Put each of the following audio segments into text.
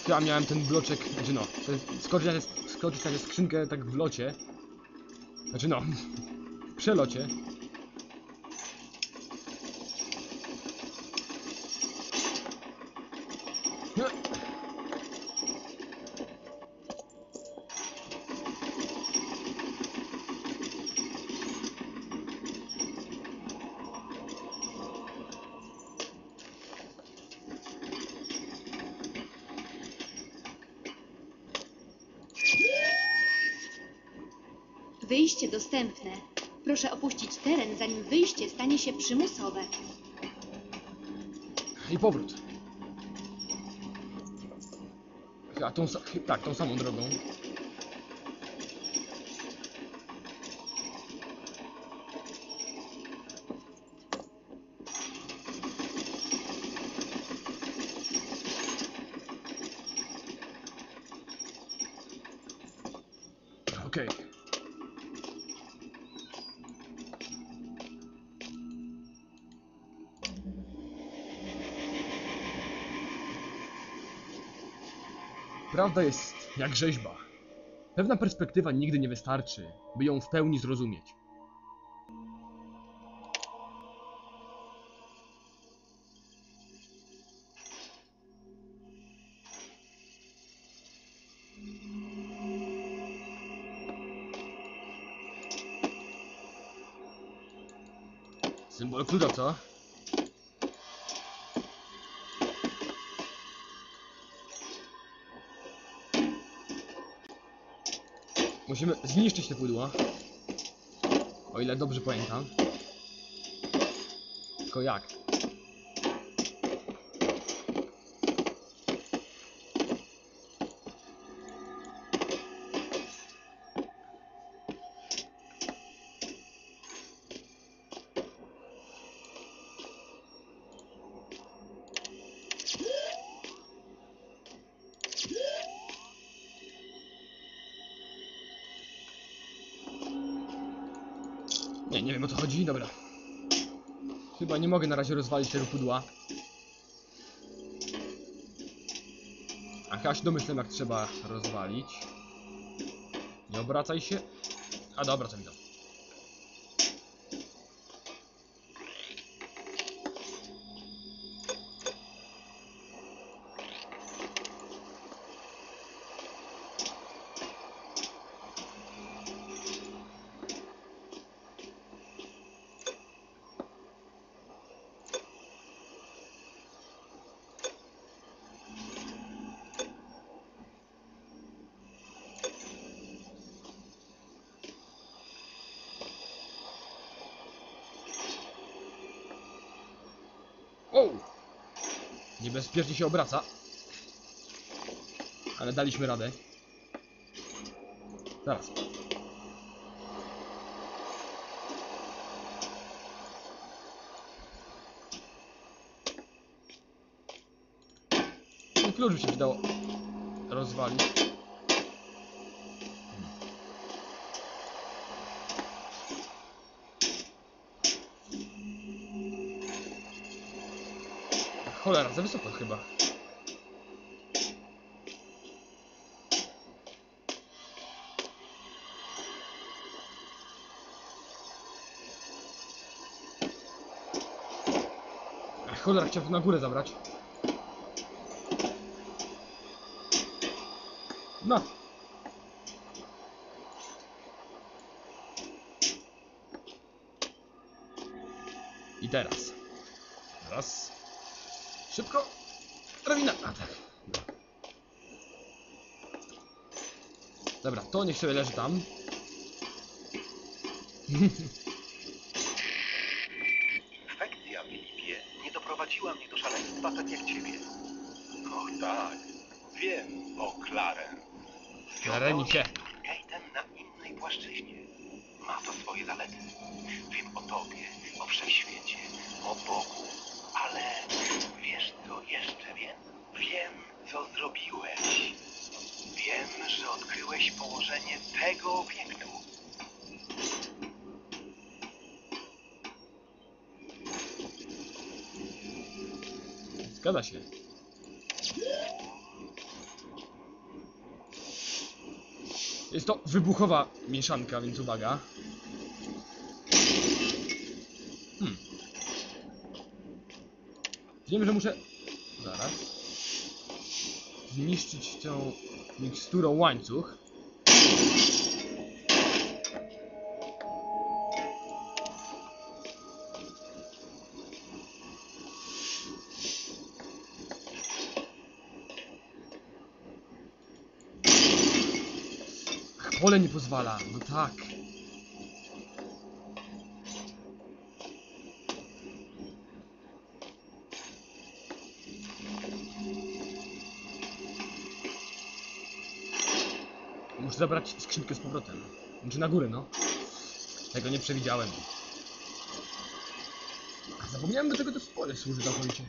Ja miałem ten bloczek, znaczy no, skoczyć na tę skrzynkę tak w locie. Znaczy no, w przelocie. Wyjście dostępne. Proszę opuścić teren, zanim wyjście stanie się przymusowe. I powrót. A tak, tą samą drogą. Okej. Prawda jest jak rzeźba. Pewna perspektywa nigdy nie wystarczy, by ją w pełni zrozumieć. Symbol klucza, co? Musimy zniszczyć te pudła. O ile dobrze pamiętam. Tylko jak? Nie wiem o co chodzi, dobra. Chyba nie mogę na razie rozwalić tego pudła. A chyba się domyślam jak trzeba rozwalić. Nie obracaj się. A dobra, co widzę. O! Niebezpiecznie się obraca. Ale daliśmy radę. Zaraz. Ten klucz by się przydało rozwalić. Cholera, za wysoko chyba. Ach, cholera, chciałem to na górę zabrać. No. I teraz. Raz. Szybko. Drabina. A tak. Dobra, to niech sobie leży tam. Infekcja, Filipie, nie doprowadziła mnie do szaleństwa tak jak ciebie. Och tak, wiem o Clarence. Clarence. Gatem na innej płaszczyźnie. Ma to swoje zalety. Wiem o tobie, o wszechświecie, o Bogu, ale wiesz co jeszcze wiem? Wiem, co zrobiłeś. Wiem, że odkryłeś położenie tego obiektu. Zgadza się. Jest to wybuchowa mieszanka, więc uwaga. Wiem, że muszę... Zaraz. Zniszczyć tą miksturą łańcuch. Ach, pole nie pozwala. No tak. Muszę zabrać skrzynkę z powrotem. Znaczy na górę, no. Tego nie przewidziałem. Zapomniałem, do czego to pole służy całkowicie.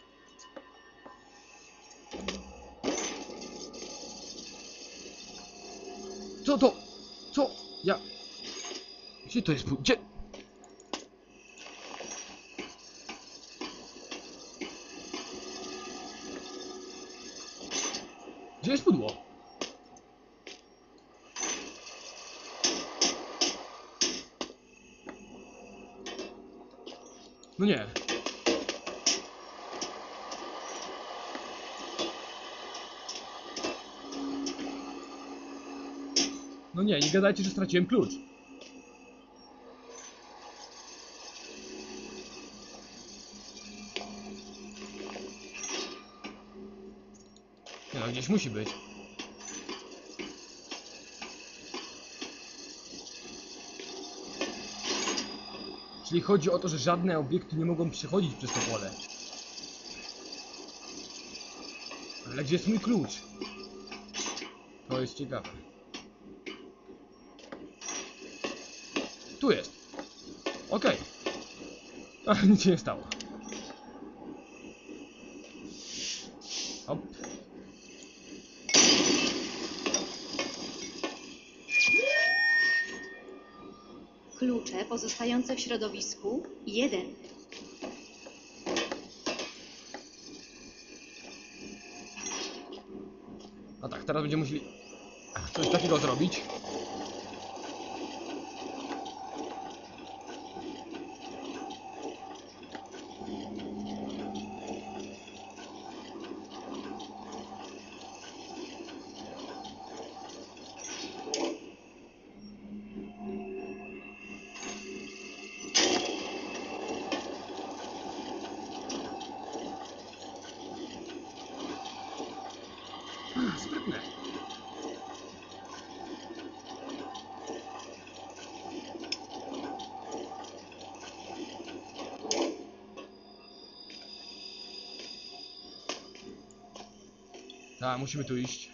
Co to? Co? Ja... Gdzie to jest? Gdzie? Gdzie jest pudło? No nie. No nie gadajcie, że straciłem klucz. Nie no, gdzieś musi być. Czyli chodzi o to, że żadne obiekty nie mogą przechodzić przez to pole. Ale gdzie jest mój klucz? To jest ciekawe. Tu jest. Okej. Ach, nic się nie stało. Hop. Klucze pozostające w środowisku 1. No tak, teraz będziemy musieli coś takiego zrobić. Sprytne. Tak, musimy tu iść.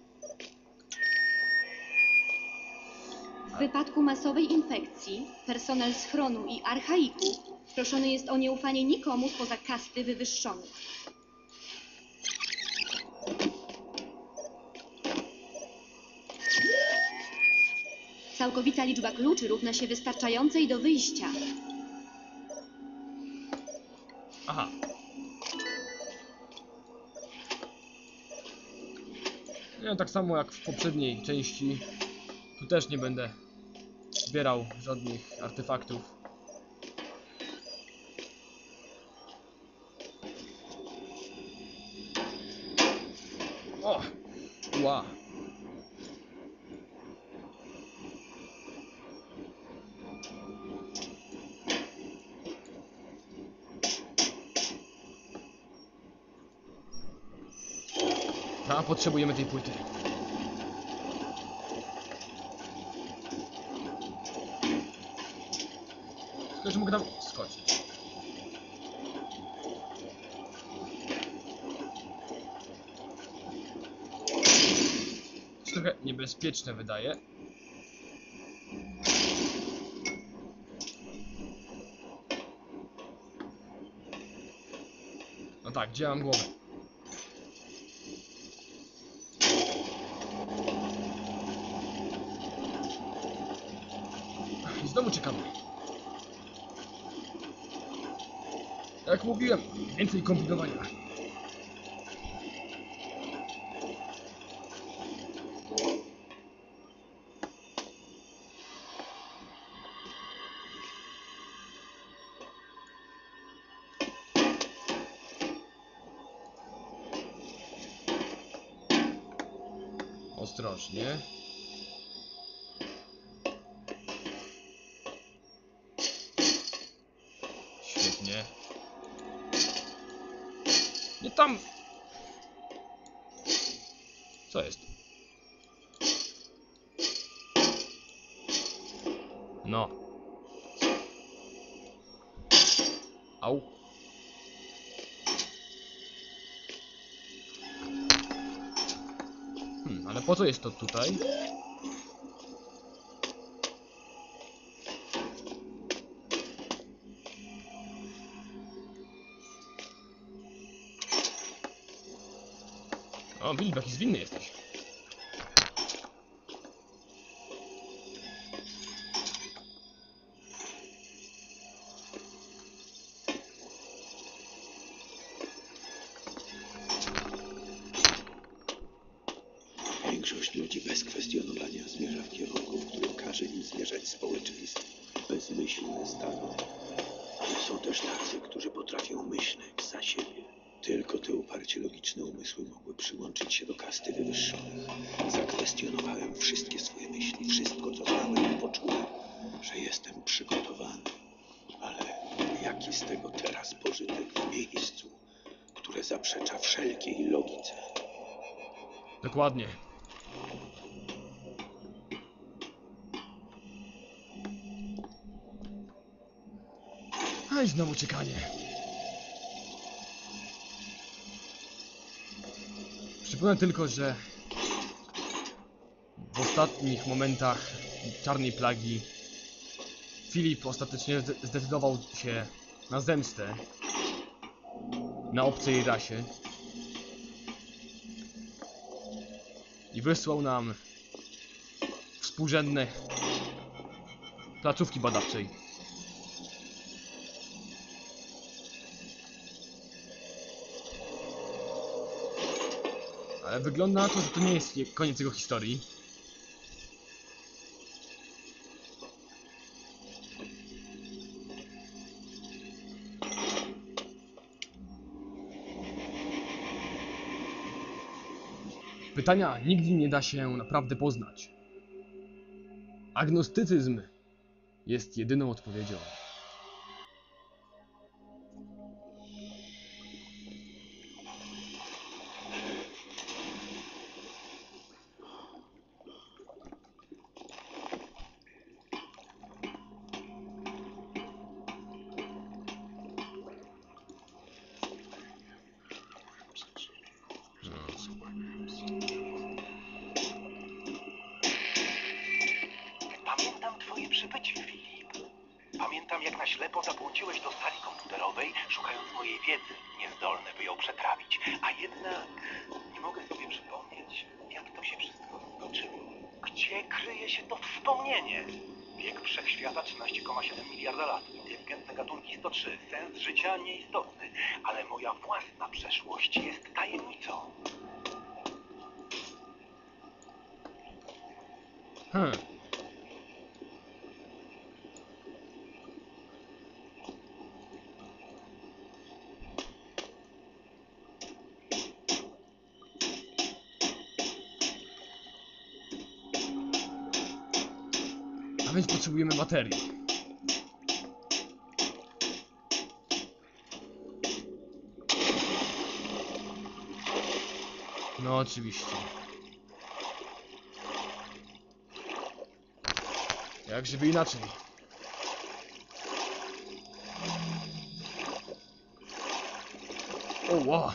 W wypadku masowej infekcji personel schronu i archaików proszony jest o nieufanie nikomu spoza kasty wywyższonych. Całkowita liczba kluczy równa się wystarczającej do wyjścia. Aha. No, tak samo jak w poprzedniej części. Tu też nie będę zbierał żadnych artefaktów. O! Ła! A, potrzebujemy tej płyty. Tylko, że mogę tam skoczyć. To się trochę niebezpieczne wydaje. No tak, gdzie mam głowę? I znowu czekamy. Jak mówiłem, więcej kombinowania. Ostrożnie. Świetnie. Nie tam! Co jest? No. Au. Ale po co jest to tutaj? O, Billy, jaki zwinny jesteś. Większość ludzi bez kwestionowania zmierza w kierunku, w którym każe im zmierzać społeczeństwo. Bezmyślne stado. Ale są też tacy, którzy potrafią myśleć za siebie. Tylko te uparcie logiczne umysły mogły przyłączyć się do kasty wywyższonych. Zakwestionowałem wszystkie swoje myśli, wszystko co znałem i poczułem, że jestem przygotowany. Ale jaki z tego teraz pożytek w miejscu, które zaprzecza wszelkiej logice? Dokładnie. A i znowu czekanie. Przypomnę tylko, że w ostatnich momentach czarnej plagi Filip ostatecznie zdecydował się na zemstę na obcej rasie i wysłał nam współrzędne placówki badawczej. Ale wygląda na to, że to nie jest koniec jego historii. Pytania nigdy nie da się naprawdę poznać. Agnostycyzm jest jedyną odpowiedzią. Pamiętam twoje przybycie, Filip. Pamiętam, jak na ślepo zabłądziłeś do sali komputerowej, szukając mojej wiedzy, niezdolny, by ją przetrawić. A jednak nie mogę sobie przypomnieć, jak to się wszystko skończyło. Gdzie kryje się to wspomnienie? Wiek wszechświata 13,7 miliarda lat. Inteligentne gatunki 103. Sens życia nieistotny. Ale moja własna przeszłość jest tajemnicą. A więc potrzebujemy baterii. No oczywiście. Jak żeby inaczej. O, wow.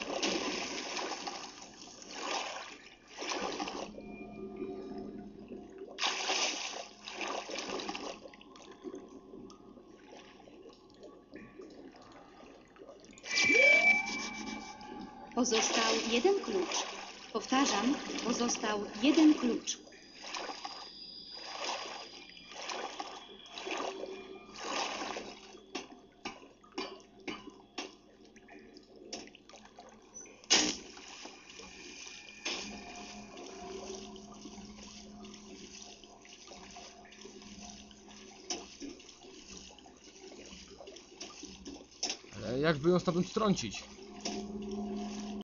Pozostał jeden klucz. Powtarzam, pozostał jeden klucz. Ale jakby ją stamtąd strącić?